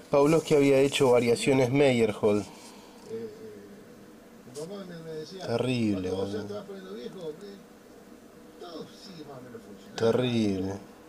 Pavlovsky había hecho variaciones Meyerhold. Mi mamá me decía, Terrible, cuando vos ya boludo. te vas poniendo viejo, todo sigue más o menos funcionando. Terrible.